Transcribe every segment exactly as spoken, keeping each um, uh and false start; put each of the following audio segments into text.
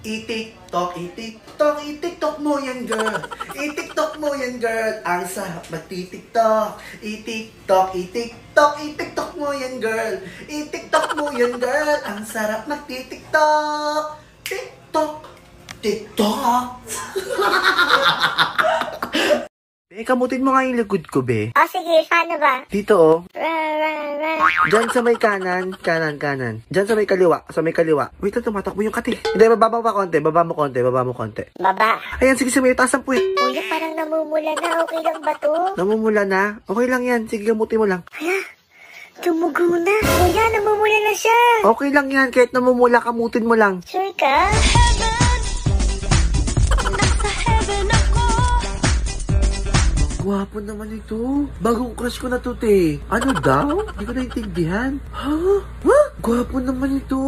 I-tiktok, i-tiktok, i-tiktok mo yan, girl. I-tiktok mo yan, girl. Ang sarap magti-tiktok. I-tiktok, i-tiktok, i-tiktok mo yan, girl. I-tiktok mo yan, girl. Ang sarap magti-tiktok. TikTok, TikTok. Be, kamutin mo nga yung likod ko, be. Oh, sige. Paano ba? Dito, oh. Ra, ra, ra. Diyan sa may kanan, kanan, kanan. Diyan sa may kaliwa, sa may kaliwa. Wait lang, tumatakbo yung kati. Hindi, baba mo pa konti, baba mo konti, baba mo konti. Baba. Ayan, sige, sige, may taas ang puwet. Kuya, parang namumula na. Okay lang ba to? Namumula na? Okay lang yan, sige, gamutin mo lang. Hala, tumugo na. Kuya, namumula na siya. Okay lang yan, kahit namumula, kamutin mo lang. Sure ka? Gwapo naman ito. Bagong crush ko na to, te. Ano daw? Hindi ko naintindihan. Ha? Ha? Gwapo naman ito.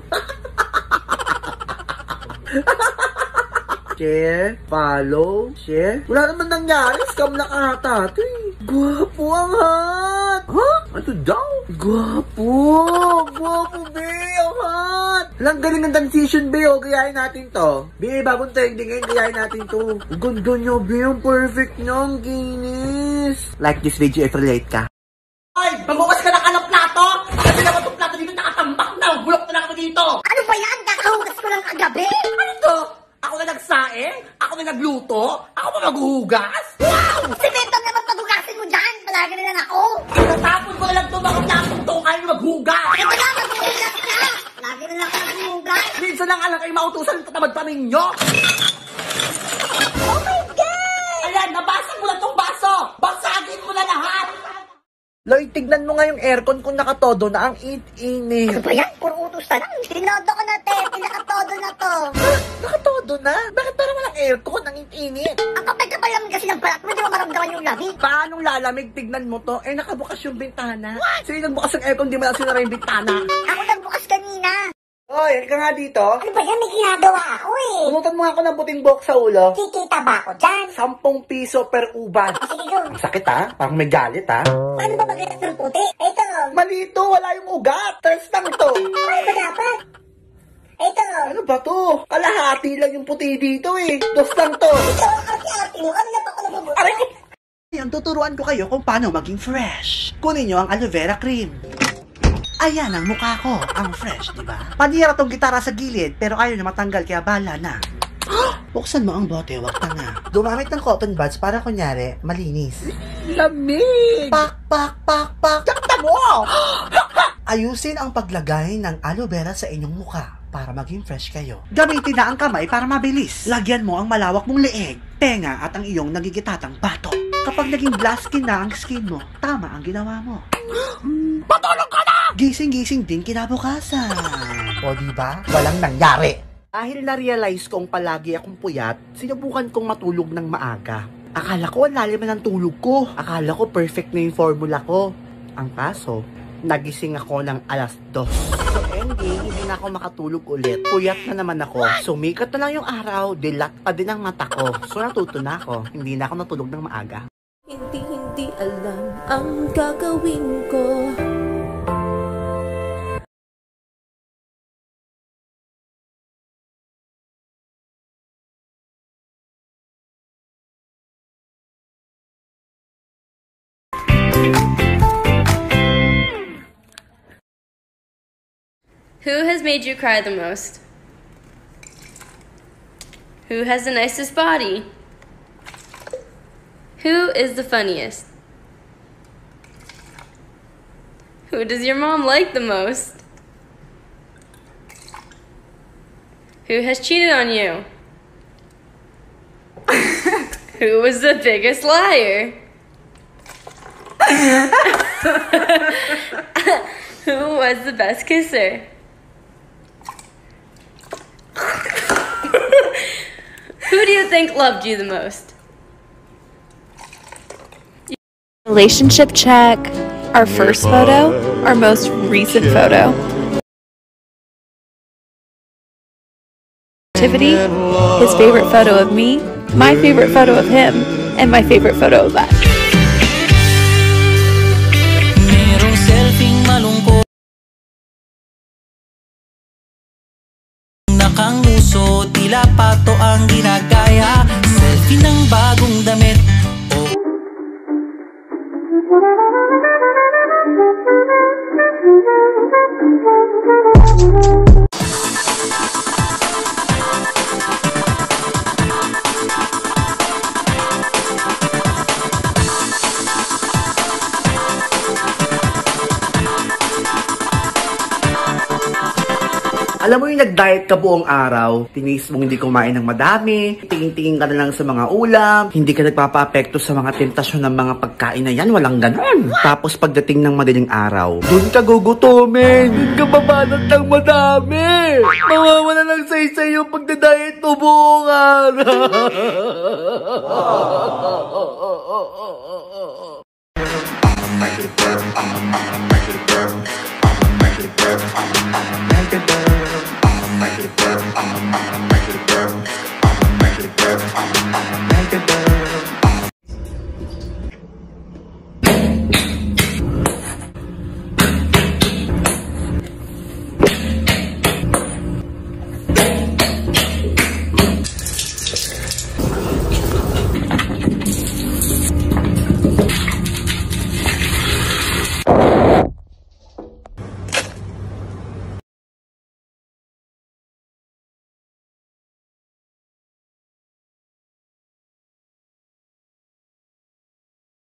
Share, follow, share. Wala naman nangyari. Scam na ata ito eh. Gwapo ang hot. Ha? Ano daw? Gwapo. Gwapo, be. Ang hot. Alang galing ng transition, be. O, gayahin natin to. Be, bagong trending ngayon. Gayahin natin to. Ang ganda niya, be. Ang perfect niya. Ang kinis. Like this video if relate ka. Ay, magugas ka na ka ng plato! Kasi naman itong plato dito nakatambak na! Bulok na lang ako dito! Ano ba yan? Kakahugas ko lang kagabi. Ano to? Ako na nagsaing? Ako na nagluto? Ako pa maghuhugas? Wow! Simento naman paghugasin mo dyan. Palagi na lang ako. Natapon ko na lang itong mga platong to kaya maghugas! Ito na, maghugas na. Lagi na lang ako maghugas. Minsan lang alam kayo mautusan ng tatamad pa ninyo! Oh my God! Ayan, nabasag mo na itong baso! Basagin mo na lahat! Lloyd, tignan mo nga yung aircon kung nakatodo na ang it-init. Ano ba yan? Puro utos na lang. Tinodo ko na, te. Pinakatodo na to. Ha? Nakatodo na? Bakit parang walang aircon? Ang it-init. Ang kapal-kapal lang kasi ng balat mo. Hindi mo maramdaman yung lamig. Paanong lalamig? Tignan mo to. Eh, nakabukas yung bintana. What? Sino nagbukas ng aircon? Di mo lang sinara yung bintana. Ako nagbukas kanina. Oy, halika nga dito. Ano ba yan? May ginagawa ako eh. Umutan mo nga ako ng buting buhok sa ulo. Kikita ba ako dyan? Sampung piso per uban. Sige, go. Sakit ha? Parang may galit ha? Paano ba magalit ng puti? Ito. Malito, wala yung ugat. Thirst lang to. Ano ba dapat? Ito. Ano ba to? Kalahati lang yung puti dito eh. Dos lang to. Ito, arte-arte mo. Ano na ba ako nabubuto? Aray ko! Ayan, tuturuan ko kayo kung paano maging fresh. Kunin nyo ang aloe vera cream. Ayan ang mukha ko, ang fresh, di ba? Panira tong gitara sa gilid, pero ayaw na matanggal, kaya bala na. Buksan mo ang bote, wag ka na. Gumamit ng cotton buds para kunyari, malinis. Lamig! Pak, pak, pak, pak. Takta mo! Ayusin ang paglagay ng aloe vera sa inyong mukha para maging fresh kayo. Gamitin na ang kamay para mabilis. Lagyan mo ang malawak mong leeg, tenga at ang iyong nagigitatang bato. Kapag naging glass skin na ang skin mo, tama ang ginawa mo. Patulog ka na! Gising-gising din kinabukasan. O diba? Walang nangyari. Dahil na-realize kong palagi akong puyat, sinubukan kong matulog ng maaga. Akala ko ang lalim ng tulog ko. Akala ko perfect na yung formula ko. Ang kaso, nagising ako ng alas dos. So ending, hindi na ako makatulog ulit. Puyat na naman ako. Sumikat na lang yung araw, dilat pa din ang mata ko. So natuto na ako. Hindi na ako natulog ng maaga. Hindi, hindi alam ang gagawin ko. Who has made you cry the most? Who has the nicest body? Who is the funniest? Who does your mom like the most? Who has cheated on you? Who was the biggest liar? Who was the best kisser? Who do you think loved you the most? Relationship check. Our first photo, our most recent photo. Activity, his favorite photo of me, my favorite photo of him, and my favorite photo of us. Merong selfing malungkot kang uso, tila pato ang ginagaya. Selfie ng bagong damit. Oh. Alam mo yung nag-diet ka buong araw, tinis mong hindi kumain ng madami, tingin-tingin ka na lang sa mga ulam, hindi ka nagpapa-apekto sa mga tentasyon ng mga pagkain na yan, walang ganon. Tapos pagdating ng madaling araw, dun ka gugutomin, dun ka babanat ng madami. Mawawala lang say-say yung pagda-diet mo buong araw. I'ma make it work, I'ma, I'ma make it work, I'ma make it work, I'ma, I'ma